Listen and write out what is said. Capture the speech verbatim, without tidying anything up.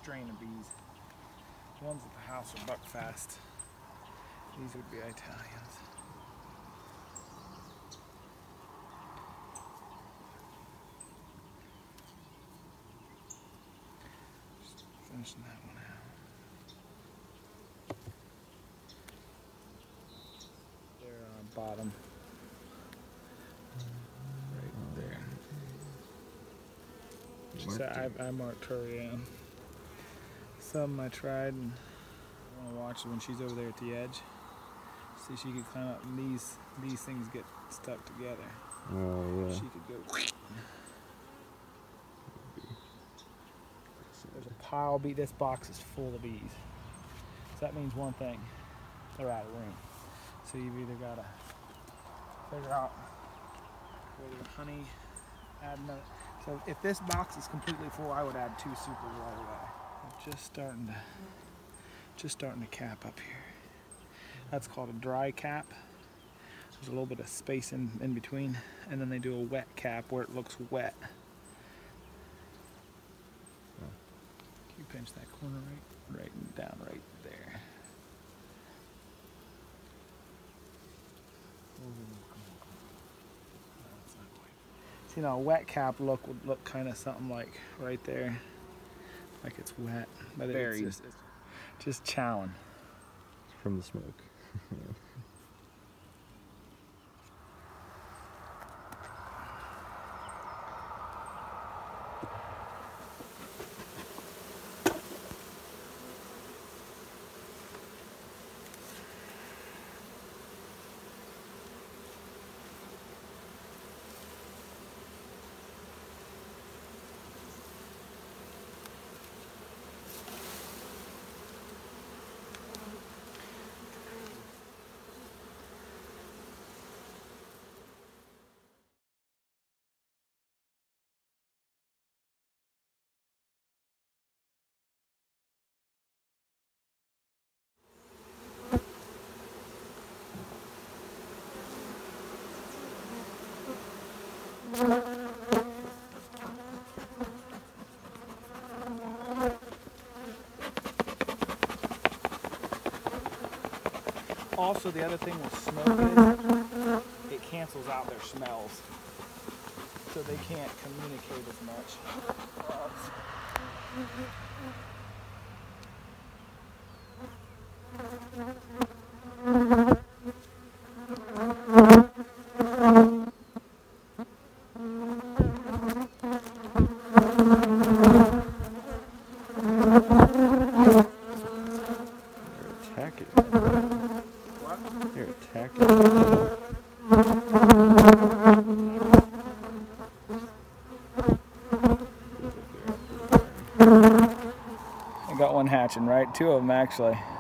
strain of bees. The ones at the house are buckfast. These would be Italians. Just finishing that one out. They're on bottom. Right there. So I, I marked her in. Some I tried, and I want to watch her when she's over there at the edge. See, she could climb up, and these these things get stuck together. Oh yeah. She could go. There's a pile of bees. This box is full of bees. So that means one thing: they're out of room. So you've either got to figure out where the honey, add another. So if this box is completely full, I would add two supers right away. I'm just starting to, just starting to cap up here. That's called a dry cap. There's a little bit of space in, in between, and then they do a wet cap where it looks wet. Can you pinch that corner right, right down right there? You know, a wet cap look would look kind of something like right there, like it's wet, but it's just, it's just chowing. It's from the smoke. Also, the other thing with smoke is it cancels out their smells, so they can't communicate as much. They're attacking. I got one hatching, right? Two of them actually.